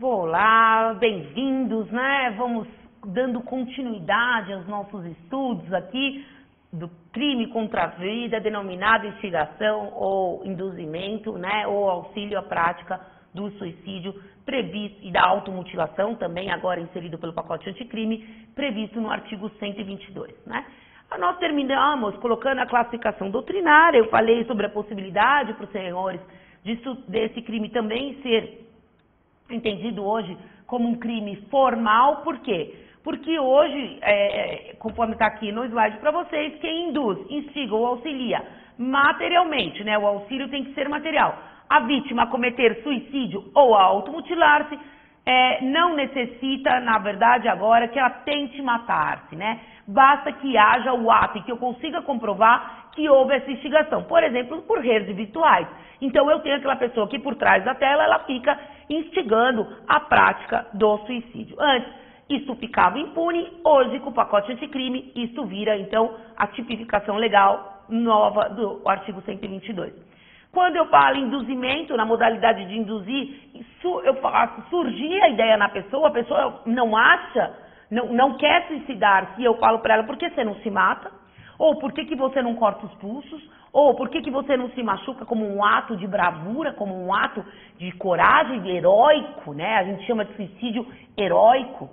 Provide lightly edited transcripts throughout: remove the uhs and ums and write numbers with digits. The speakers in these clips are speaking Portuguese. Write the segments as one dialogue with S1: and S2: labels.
S1: Olá, bem-vindos, né? Vamos dando continuidade aos nossos estudos aqui do crime contra a vida, denominado instigação ou induzimento, né? Ou auxílio à prática do suicídio previsto e da automutilação, também agora inserido pelo pacote anticrime, previsto no artigo 122, né? Nós terminamos colocando a classificação doutrinária, eu falei sobre a possibilidade para os senhores desse crime também ser entendido hoje como um crime formal. Por quê? Porque hoje, conforme está aqui no slide para vocês, quem induz, instiga ou auxilia materialmente, né? O auxílio tem que ser material. A vítima a cometer suicídio ou a automutilar-se não necessita, na verdade, agora que ela tente matar-se, né? Basta que haja o ato e que eu consiga comprovar que houve essa instigação. Por exemplo, por redes virtuais. Então, eu tenho aquela pessoa que por trás da tela, ela fica instigando a prática do suicídio. Antes, isso ficava impune. Hoje, com o pacote anticrime, isso vira, então, a tipificação legal nova do artigo 122. Quando eu falo em induzimento, na modalidade de induzir, eu faço surgir a ideia na pessoa, a pessoa não acha, não quer suicidar, se eu falo para ela, por que você não se mata? Ou por que você não corta os pulsos? Ou por que você não se machuca como um ato de bravura, como um ato de coragem heróico, né? A gente chama de suicídio heróico.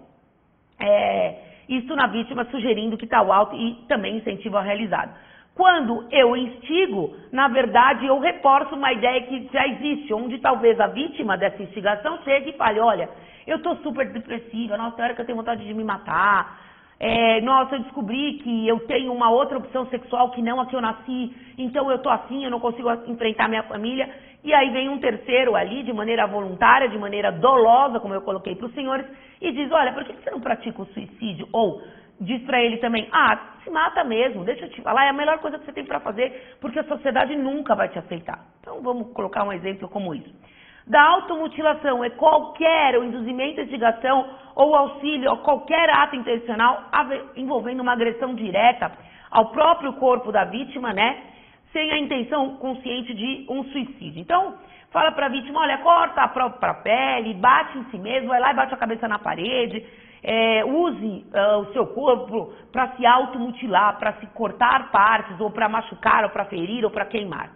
S1: Isso na vítima sugerindo que tal ato e também incentivo a realizado. Quando eu instigo, na verdade, eu reforço uma ideia que já existe, onde talvez a vítima dessa instigação chegue e fale, olha, eu estou super depressiva, nossa, é hora que eu tenho vontade de me matar, nossa, eu descobri que eu tenho uma outra opção sexual que não a que eu nasci, então eu estou assim, eu não consigo enfrentar minha família, e aí vem um terceiro ali, de maneira voluntária, de maneira dolosa, como eu coloquei para os senhores, e diz, olha, por que você não pratica o suicídio? Ou diz para ele também, se mata mesmo, deixa eu te falar, é a melhor coisa que você tem para fazer, porque a sociedade nunca vai te aceitar. Então vamos colocar um exemplo como isso. Da automutilação é qualquer induzimento, instigação ou auxílio a qualquer ato intencional envolvendo uma agressão direta ao próprio corpo da vítima, né, sem a intenção consciente de um suicídio. Então, fala para a vítima, olha, corta a própria pele, bate em si mesmo, vai lá e bate a cabeça na parede, use o seu corpo para se automutilar, para se cortar partes, ou para machucar, ou para ferir, ou para queimar.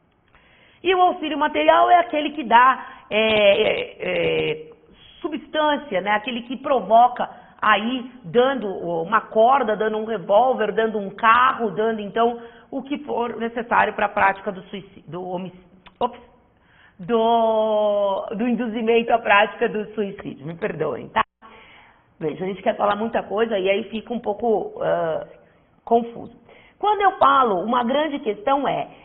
S1: E o auxílio material é aquele que dá substância, né? Aquele que provoca aí, dando uma corda, dando um revólver, dando um carro, dando então o que for necessário para a prática do suicídio, do induzimento à prática do suicídio. Me perdoem, tá? Veja, a gente quer falar muita coisa e aí fica um pouco confuso. Quando eu falo, uma grande questão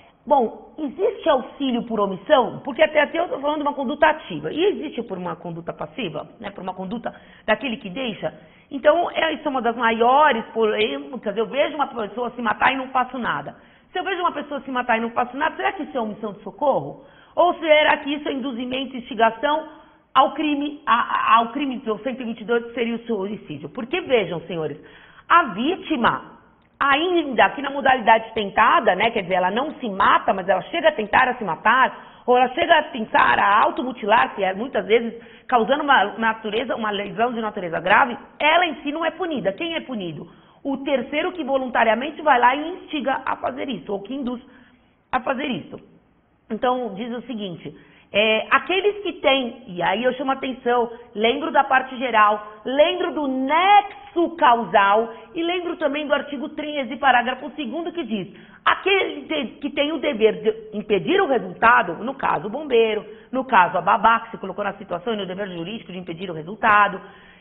S1: bom, existe auxílio por omissão? Porque até eu estou falando de uma conduta ativa. E existe por uma conduta passiva? Né? Por uma conduta daquele que deixa? Então, isso é uma das maiores polêmicas. Eu vejo uma pessoa se matar e não faço nada. Se eu vejo uma pessoa se matar e não faço nada, será que isso é omissão de socorro? Ou será que isso é induzimento e instigação ao crime do 122, que seria o suicídio? Porque, vejam, senhores, a vítima, ainda que na modalidade tentada, né, quer dizer, ela não se mata, mas ela chega a tentar a se matar, ou ela chega a tentar a automutilar, que é muitas vezes causando uma lesão de natureza grave, ela em si não é punida. Quem é punido? O terceiro que voluntariamente vai lá e instiga a fazer isso, ou que induz a fazer isso. Então, diz o seguinte, aqueles que têm, e aí eu chamo a atenção, lembro da parte geral, lembro do nexo causal e lembro também do artigo 13, parágrafo 2º, que diz, aquele que tem o dever de impedir o resultado, no caso o bombeiro, no caso a babá, que se colocou na situação e no dever jurídico de impedir o resultado,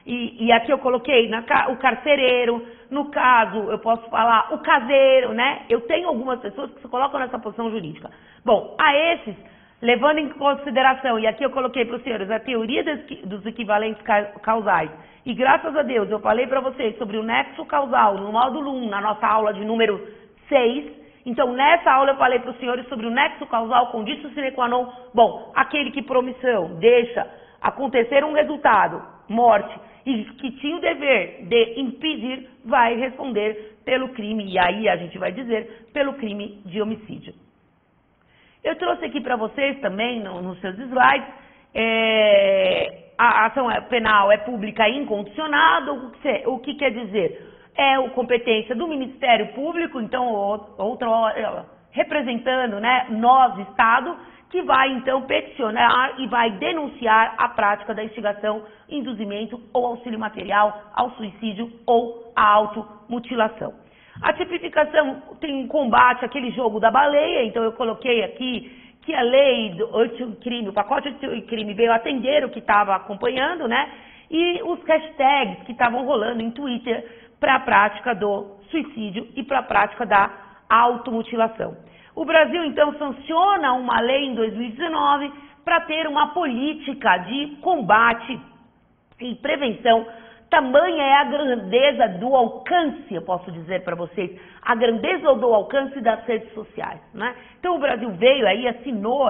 S1: e aqui eu coloquei o carcereiro, no caso eu posso falar o caseiro, né? Eu tenho algumas pessoas que se colocam nessa posição jurídica. Bom, a esses, levando em consideração, e aqui eu coloquei para os senhores a teoria dos equivalentes causais, e graças a Deus eu falei para vocês sobre o nexo causal no módulo 1, na nossa aula de número 6, então nessa aula eu falei para os senhores sobre o nexo causal, conditio sine qua non, bom, aquele que por omissão deixa acontecer um resultado, morte, e que tinha o dever de impedir, vai responder pelo crime, e aí a gente vai dizer, pelo crime de homicídio. Eu trouxe aqui para vocês também, nos seus slides, a ação penal é pública e incondicionada. O que quer dizer? É a competência do Ministério Público, então, representando, né, nós, Estado, que vai, então, peticionar e vai denunciar a prática da instigação, induzimento ou auxílio material ao suicídio ou à automutilação. A tipificação tem um combate àquele jogo da baleia, então eu coloquei aqui que a lei do anticrime, o pacote anticrime veio atender o que estava acompanhando, né? E os hashtags que estavam rolando em Twitter para a prática do suicídio e para a prática da automutilação. O Brasil, então, sanciona uma lei em 2019 para ter uma política de combate e prevenção. Tamanha é a grandeza do alcance, eu posso dizer para vocês, a grandeza do alcance das redes sociais, né? Então o Brasil veio aí, assinou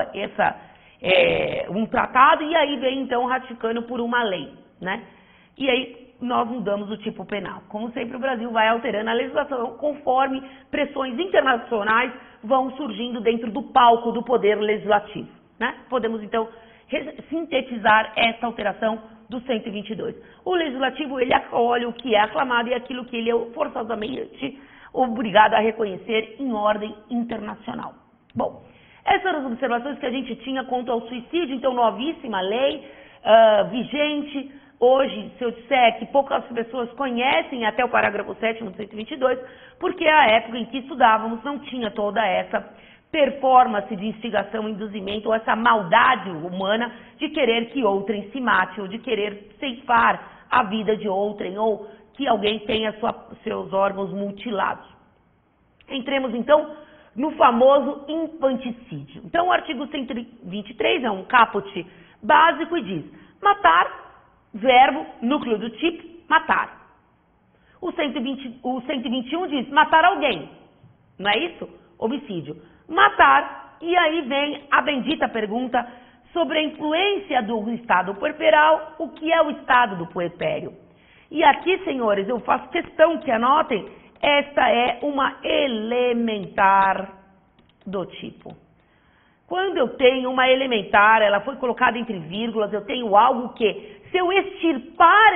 S1: um tratado e aí veio então ratificando por uma lei, né? E aí nós mudamos o tipo penal. Como sempre, o Brasil vai alterando a legislação conforme pressões internacionais vão surgindo dentro do palco do poder legislativo, né? Podemos então sintetizar essa alteração do 122. O legislativo, ele acolhe o que é aclamado e aquilo que ele é forçosamente obrigado a reconhecer em ordem internacional. Bom, essas eram as observações que a gente tinha quanto ao suicídio, então novíssima lei, vigente. Hoje, se eu disser que poucas pessoas conhecem até o parágrafo 7º do 122, porque a época em que estudávamos não tinha toda essa performance de instigação, induzimento, ou essa maldade humana de querer que outrem se mate, ou de querer ceifar a vida de outrem, ou que alguém tenha seus órgãos mutilados. Entremos, então, no famoso infanticídio. Então, o artigo 123 é um caput básico e diz: matar, verbo, núcleo do tipo, matar. O 121 diz matar alguém, não é isso? Homicídio. Matar, e aí vem a bendita pergunta sobre a influência do estado puerperal, o que é o estado do puerpério. E aqui, senhores, eu faço questão que anotem, esta é uma elementar do tipo. Quando eu tenho uma elementar, ela foi colocada entre vírgulas, eu tenho algo que, se eu extirpar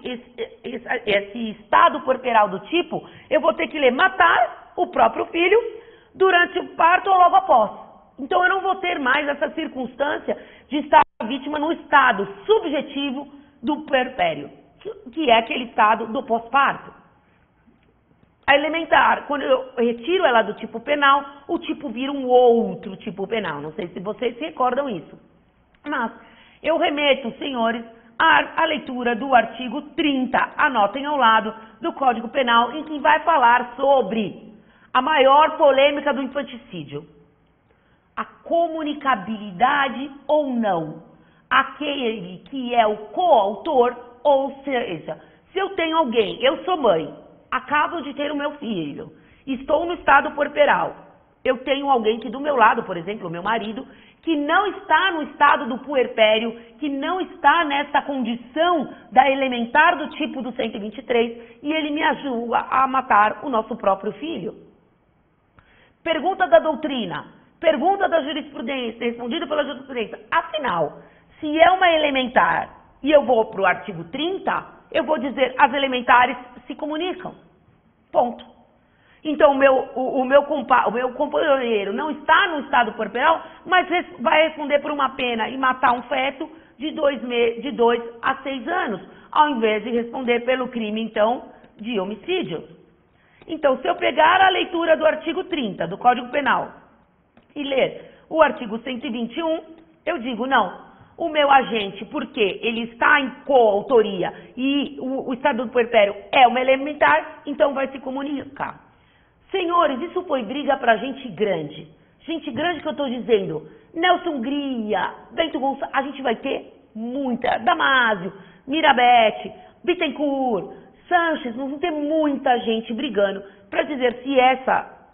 S1: esse estado puerperal do tipo, eu vou ter que ler matar o próprio filho durante o parto ou logo após. Então eu não vou ter mais essa circunstância de estar a vítima no estado subjetivo do puerpério, que é aquele estado do pós-parto. A elementar, quando eu retiro ela do tipo penal, o tipo vira um outro tipo penal. Não sei se vocês se recordam isso. Mas eu remeto, senhores, à leitura do artigo 30, anotem ao lado, do Código Penal, em que vai falar sobre a maior polêmica do infanticídio. A comunicabilidade ou não. Aquele que é o coautor, ou seja, se eu tenho alguém, eu sou mãe, acabo de ter o meu filho, estou no estado puerperal, eu tenho alguém que do meu lado, por exemplo, o meu marido, que não está no estado do puerpério, que não está nessa condição da elementar do tipo do 123, e ele me ajuda a matar o nosso próprio filho. Pergunta da doutrina, pergunta da jurisprudência, respondida pela jurisprudência. Afinal, se é uma elementar e eu vou para o artigo 30, eu vou dizer as elementares se comunicam. Ponto. Então, o meu companheiro não está no estado puerperal, mas vai responder por uma pena e matar um feto de 2 a 6 anos, ao invés de responder pelo crime, então, de homicídio. Então, se eu pegar a leitura do artigo 30 do Código Penal e ler o artigo 121, eu digo, não, o meu agente, porque ele está em coautoria e o estado do puerpério é uma elementar, então vai se comunicar. Senhores, isso foi briga para gente grande. Gente grande que eu estou dizendo, Nelson Hungria, Bento Gonçalves, a gente vai ter muita, Damásio, Mirabete, Bittencourt, Sanches, nós vamos ter muita gente brigando para dizer se essa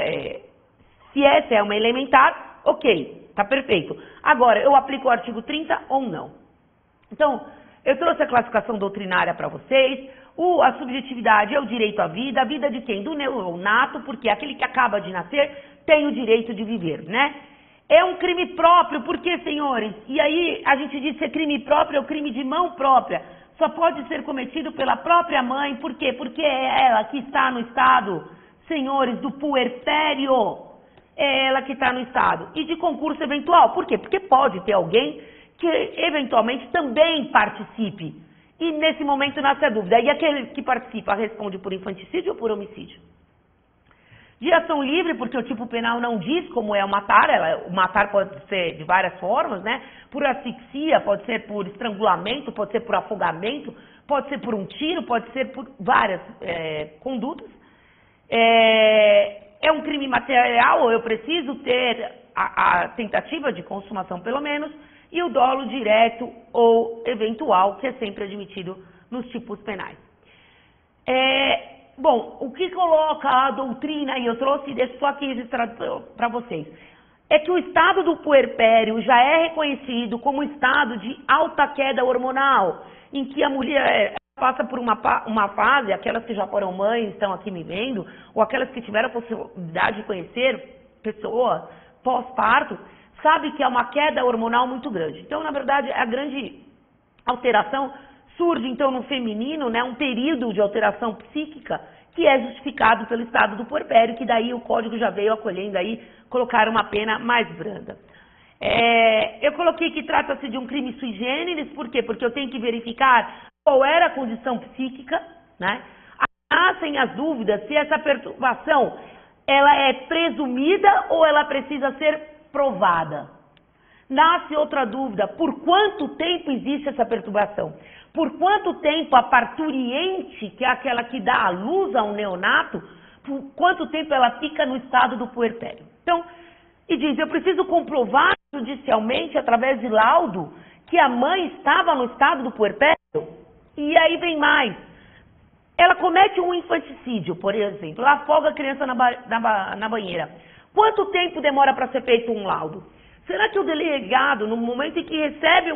S1: é uma elementar, ok, tá perfeito. Agora, eu aplico o artigo 30 ou não? Então, eu trouxe a classificação doutrinária para vocês. A subjetividade é o direito à vida. A vida de quem? Do neonato, porque aquele que acaba de nascer tem o direito de viver, né? É um crime próprio, por quê, senhores? E aí a gente diz que é crime próprio, é o crime de mão própria. Só pode ser cometido pela própria mãe, por quê? Porque é ela que está no estado, senhores, do puerpério. É ela que está no estado. E de concurso eventual, por quê? Porque pode ter alguém que eventualmente também participe. E nesse momento nasce a dúvida. E aquele que participa responde por infanticídio ou por homicídio? De ação livre, porque o tipo penal não diz como é o matar. O matar pode ser de várias formas, né? Por asfixia, pode ser por estrangulamento, pode ser por afogamento, pode ser por um tiro, pode ser por várias condutas. É um crime material, ou eu preciso ter a tentativa de consumação pelo menos, e o dolo direto ou eventual, que é sempre admitido nos tipos penais. Bom, o que coloca a doutrina, e eu trouxe isso aqui registrado para vocês, é que o estado do puerpério já é reconhecido como estado de alta queda hormonal, em que a mulher passa por uma fase, aquelas que já foram mães, estão aqui me vendo, ou aquelas que tiveram a possibilidade de conhecer pessoas pós-parto, sabe que é uma queda hormonal muito grande. Então, na verdade, a grande alteração surge, então, no feminino, né, um período de alteração psíquica que é justificado pelo estado do puerpério, que daí o código já veio acolhendo aí, colocar uma pena mais branda. Eu coloquei que trata-se de um crime sui generis, por quê? Porque eu tenho que verificar qual era a condição psíquica, né? Nascem as dúvidas se essa perturbação ela é presumida ou ela precisa ser provada. Nasce outra dúvida, por quanto tempo existe essa perturbação? Por quanto tempo a parturiente, que é aquela que dá a luz ao neonato, por quanto tempo ela fica no estado do puerpério? Então, e diz, eu preciso comprovar judicialmente, através de laudo, que a mãe estava no estado do puerpério? E aí vem mais. Ela comete um infanticídio, por exemplo, ela afoga a criança na banheira. Quanto tempo demora para ser feito um laudo? Será que o delegado, no momento em que recebe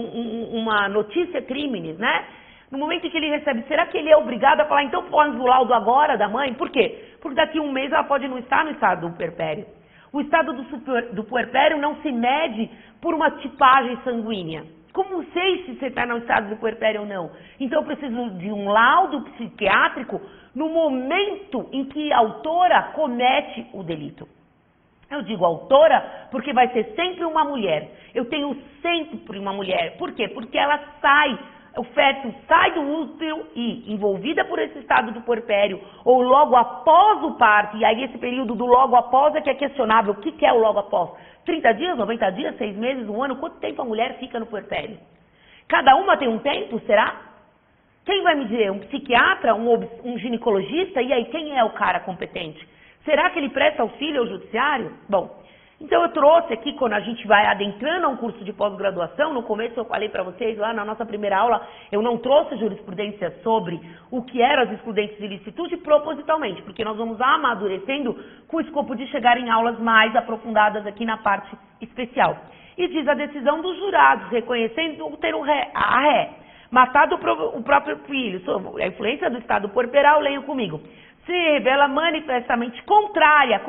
S1: uma notícia crimes, né? No momento em que ele recebe, será que ele é obrigado a falar, então põe o laudo agora da mãe? Por quê? Porque daqui a um mês ela pode não estar no estado do puerpério. O estado do puerpério não se mede por uma tipagem sanguínea. Como sei se você está no estado do puerpério ou não? Então eu preciso de um laudo psiquiátrico no momento em que a autora comete o delito. Eu digo autora porque vai ser sempre uma mulher. Eu tenho sempre uma mulher. Por quê? Porque ela sai, o feto sai do útero e, envolvida por esse estado do puerpério, ou logo após o parto, e aí esse período do logo após é que é questionável. O que é o logo após? 30 dias, 90 dias, 6 meses, 1 ano? Quanto tempo a mulher fica no puerpério? Cada uma tem um tempo, será? Quem vai me dizer? Um psiquiatra? Um ginecologista? E aí, quem é o cara competente? Será que ele presta auxílio ao judiciário? Bom, então eu trouxe aqui, quando a gente vai adentrando a um curso de pós-graduação, no começo eu falei para vocês, lá na nossa primeira aula, eu não trouxe jurisprudência sobre o que eram as excludentes de ilicitude propositalmente, porque nós vamos amadurecendo com o escopo de chegar em aulas mais aprofundadas aqui na parte especial. E diz a decisão dos jurados, reconhecendo ter a ré, matado o próprio filho, sob a influência do estado puerperal, leiam comigo, se revela manifestamente contrária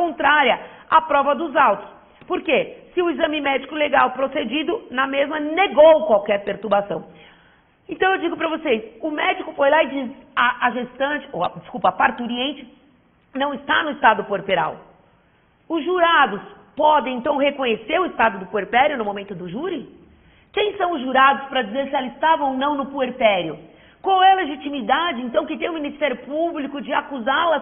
S1: à prova dos autos. Por quê? Se o exame médico legal procedido na mesma negou qualquer perturbação. Então eu digo para vocês, o médico foi lá e diz a gestante, a parturiente não está no estado puerperal. Os jurados podem então reconhecer o estado do puerpério no momento do júri? Quem são os jurados para dizer se ela estava ou não no puerpério? Qual é a legitimidade, então, que tem o Ministério Público de acusá-la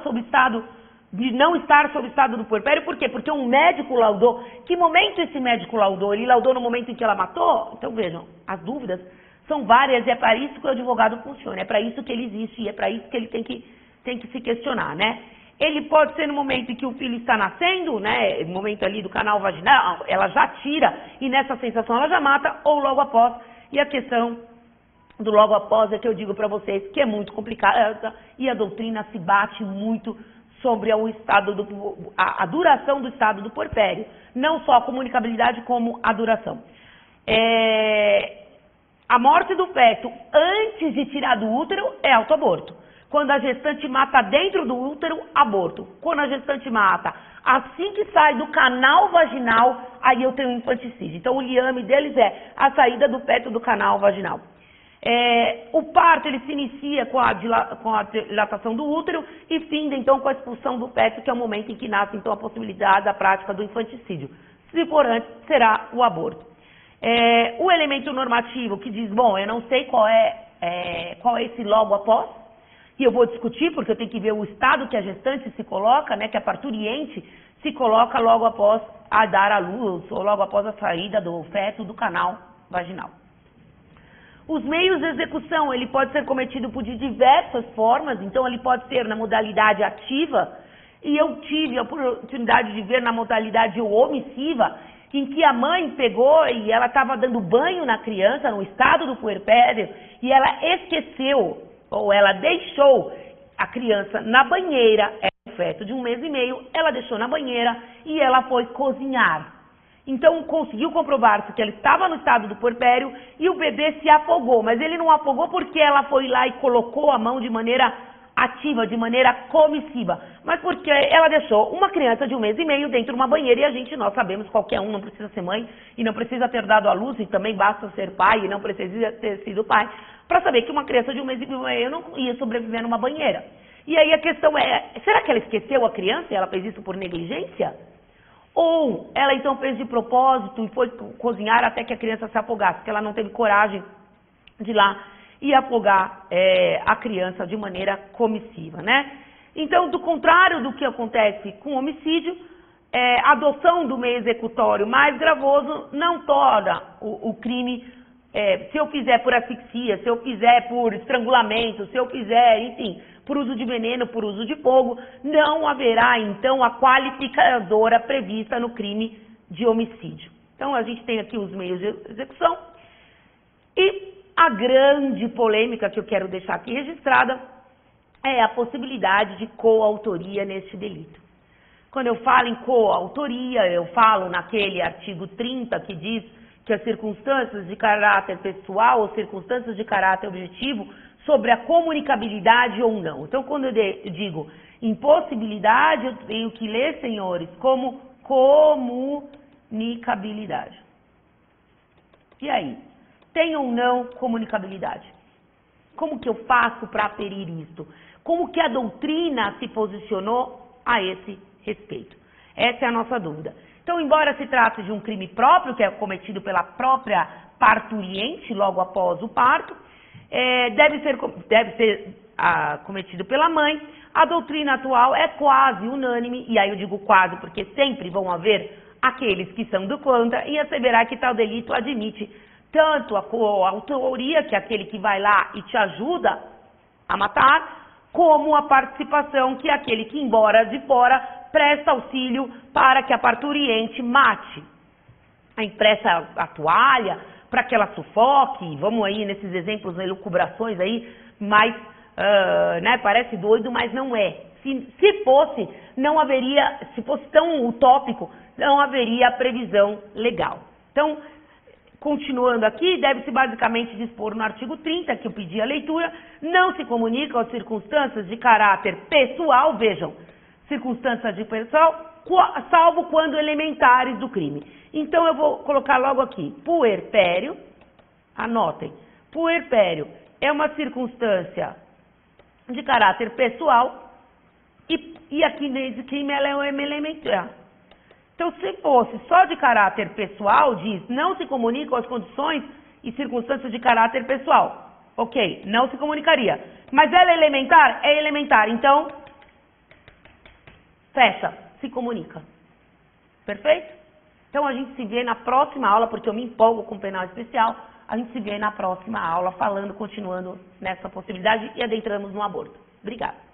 S1: de não estar sob o estado do puerpério? Por quê? Porque um médico laudou. Que momento esse médico laudou? Ele laudou no momento em que ela matou? Então, vejam, as dúvidas são várias e é para isso que o advogado funciona, é para isso que ele existe e é para isso que ele tem que se questionar, né? Ele pode ser no momento em que o filho está nascendo, né? No momento ali do canal vaginal, ela já tira e nessa sensação ela já mata, ou logo após. E a questão do logo após é que eu digo para vocês que é muito complicada e a doutrina se bate muito sobre a duração do estado do puerpério. Não só a comunicabilidade, como a duração. A morte do feto antes de tirar do útero é autoaborto. Quando a gestante mata dentro do útero, aborto. Quando a gestante mata assim que sai do canal vaginal, aí eu tenho infanticídio. Então, o liame deles é a saída do feto do canal vaginal. O parto, ele se inicia com a dilatação do útero e finda, então, com a expulsão do feto, que é o momento em que nasce, então, a possibilidade da prática do infanticídio. Se for antes, será o aborto. O elemento normativo que diz, bom, eu não sei qual é esse logo após, e eu vou discutir, porque eu tenho que ver o estado que a gestante se coloca, né, que a parturiente se coloca logo após a dar à luz, ou logo após a saída do feto do canal vaginal. Os meios de execução, ele pode ser cometido por diversas formas, então ele pode ser na modalidade ativa, e eu tive a oportunidade de ver na modalidade omissiva, em que a mãe pegou e ela estava dando banho na criança, no estado do puerpério, e ela esqueceu, ou ela deixou a criança na banheira, um feto de 1 mês e meio, ela deixou na banheira e ela foi cozinhar. Então, conseguiu comprovar-se que ela estava no estado do puerpério e o bebê se afogou. Mas ele não afogou porque ela foi lá e colocou a mão de maneira ativa, de maneira comissiva. Mas porque ela deixou uma criança de 1 mês e meio dentro de uma banheira e nós sabemos, qualquer um não precisa ser mãe e não precisa ter dado à luz e também basta ser pai e não precisa ter sido pai, para saber que uma criança de 1 mês e meio não ia sobreviver numa banheira. E aí a questão é, será que ela esqueceu a criança e ela fez isso por negligência? Ou ela então fez de propósito e foi cozinhar até que a criança se afogasse, porque ela não teve coragem de ir lá e afogar a criança de maneira comissiva, né? Então, do contrário do que acontece com o homicídio, a adoção do meio executório mais gravoso não torna o crime, se eu fizer por asfixia, se eu fizer por estrangulamento, se eu fizer, enfim, por uso de veneno, por uso de fogo, não haverá, então, a qualificadora prevista no crime de homicídio. Então, a gente tem aqui os meios de execução. E a grande polêmica que eu quero deixar aqui registrada é a possibilidade de coautoria neste delito. Quando eu falo em coautoria, eu falo naquele artigo 30 que diz que as circunstâncias de caráter pessoal ou circunstâncias de caráter objetivo sobre a comunicabilidade ou não. Então, quando eu digo impossibilidade, eu tenho que ler, senhores, como comunicabilidade. E aí? Tem ou não comunicabilidade? Como que eu faço para aferir isto? Como que a doutrina se posicionou a esse respeito? Essa é a nossa dúvida. Então, embora se trate de um crime próprio, que é cometido pela própria parturiente logo após o parto, deve ser cometido pela mãe, a doutrina atual é quase unânime, e aí eu digo quase porque sempre vão haver aqueles que são do contra, e asseverar que tal delito admite tanto a coautoria, que é aquele que vai lá e te ajuda a matar, como a participação, que é aquele que, embora de fora, presta auxílio para que a parturiente mate. Empresta a toalha para que ela sufoque, vamos aí nesses exemplos, elucubrações aí, mas parece doido, mas não é. Se fosse, não haveria, se fosse tão utópico, não haveria previsão legal. Então, continuando aqui, deve-se basicamente dispor no artigo 30, que eu pedi a leitura, não se comunicam as circunstâncias de caráter pessoal, vejam, circunstâncias de pessoal, salvo quando elementares do crime. Então, eu vou colocar logo aqui, puerpério, anotem, puerpério é uma circunstância de caráter pessoal e aqui nesse crime ela é um elementar. Então, se fosse só de caráter pessoal, diz, não se comunicam as condições e circunstâncias de caráter pessoal. Ok, não se comunicaria. Mas ela é elementar? É elementar. Então, fecha, se comunica. Perfeito? Então, a gente se vê na próxima aula, porque eu me empolgo com o penal especial. A gente se vê na próxima aula, falando, continuando nessa possibilidade e adentramos no aborto. Obrigada.